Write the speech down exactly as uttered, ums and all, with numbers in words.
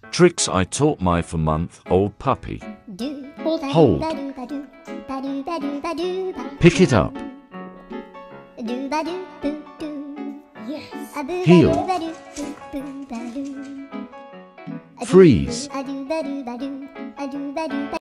Tricks I taught my four-month-old puppy. Hold. Pick it up. Heel. Freeze.